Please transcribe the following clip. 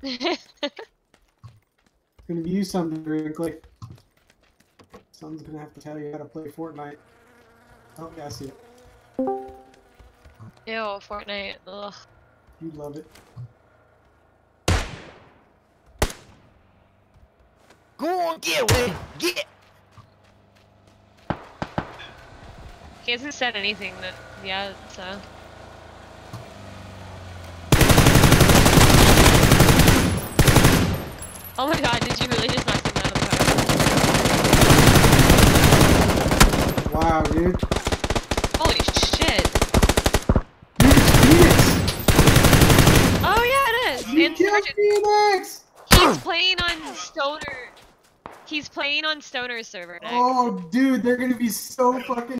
Gonna be you someday, Wrinkly. Someone's gonna have to tell you how to play Fortnite. Oh, yeah, I see it. Ew, Fortnite. Ugh. You love it. Go on, get away! Get! He hasn't said anything that yet, so. Oh my god, did you really just knock him out of the car? Wow, dude. Holy shit. Dude, it's Phoenix! Oh yeah, it is! You And killed Sergeant, Phoenix! he's playing on Stoner. He's playing on Stoner's server next. Oh, dude, they're gonna be so fucking